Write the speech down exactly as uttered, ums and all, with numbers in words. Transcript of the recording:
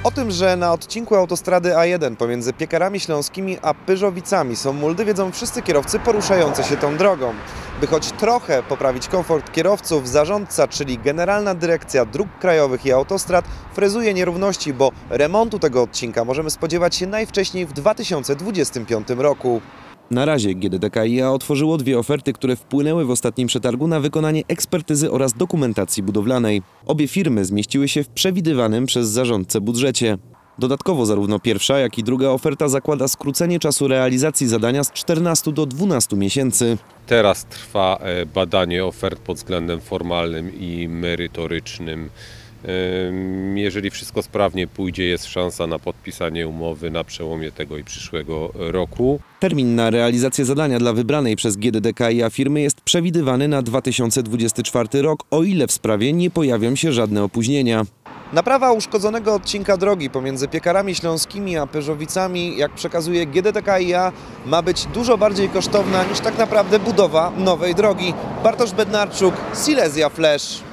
O tym, że na odcinku autostrady A jeden pomiędzy Piekarami Śląskimi a Pyrzowicami są muldy, wiedzą wszyscy kierowcy poruszający się tą drogą. By choć trochę poprawić komfort kierowców, zarządca, czyli Generalna Dyrekcja Dróg Krajowych i Autostrad, frezuje nierówności, bo remontu tego odcinka możemy spodziewać się najwcześniej w dwa tysiące dwudziestym piątym roku. Na razie G D D K I A otworzyło dwie oferty, które wpłynęły w ostatnim przetargu na wykonanie ekspertyzy oraz dokumentacji budowlanej. Obie firmy zmieściły się w przewidywanym przez zarządcę budżecie. Dodatkowo zarówno pierwsza, jak i druga oferta zakłada skrócenie czasu realizacji zadania z czternastu do dwunastu miesięcy. Teraz trwa badanie ofert pod względem formalnym i merytorycznym. Jeżeli wszystko sprawnie pójdzie, jest szansa na podpisanie umowy na przełomie tego i przyszłego roku. Termin na realizację zadania dla wybranej przez G D D K I A firmy jest przewidywany na dwa tysiące dwudziesty czwarty rok, o ile w sprawie nie pojawią się żadne opóźnienia. Naprawa uszkodzonego odcinka drogi pomiędzy Piekarami Śląskimi a Pyrzowicami, jak przekazuje G D D K I A, ma być dużo bardziej kosztowna niż tak naprawdę budowa nowej drogi. Bartosz Bednarczuk, Silesia Flash.